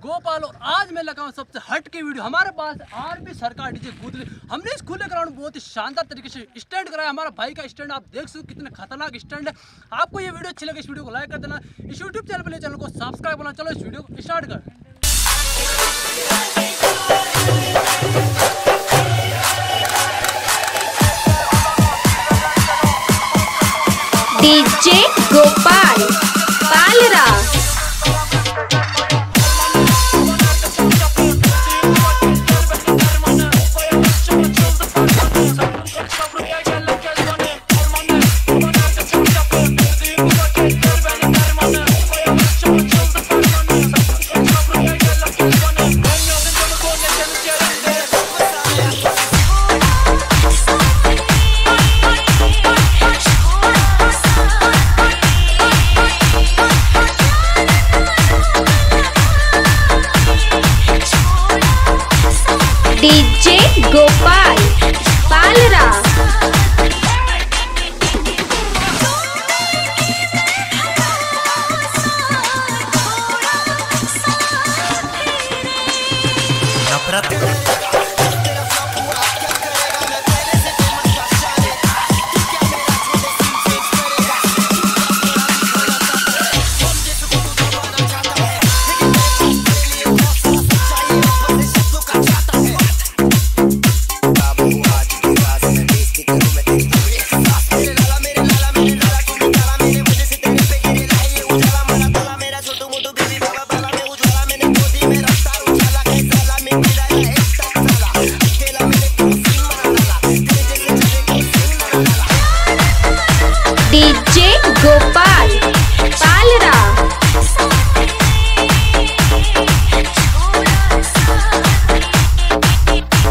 गोपाल और आज मैं लगा हूँ सबसे हट की वीडियो। हमारे पास आरपी सरकार डीजे गुदली। हमने इस खुले ग्राउंड में बहुत ही शानदार तरीके से स्टैंड कराया। हमारा भाई का स्टैंड आप देख सकते कितने खतरनाक स्टैंड है। आपको ये वीडियो अच्छी लगे इस वीडियो को लाइक कर देना, इस यूट्यूब चैनल पर चैनल को सब्सक्राइब करना। चलो इस वीडियो को स्टार्ट कर। DJ Gopal Palra. DJ Gopal Palra. DJ Gopal Palra.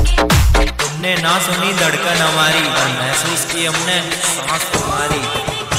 तुमने ना सुनी धड़कन हमारी, महसूस की हमने सांस तुम्हारी।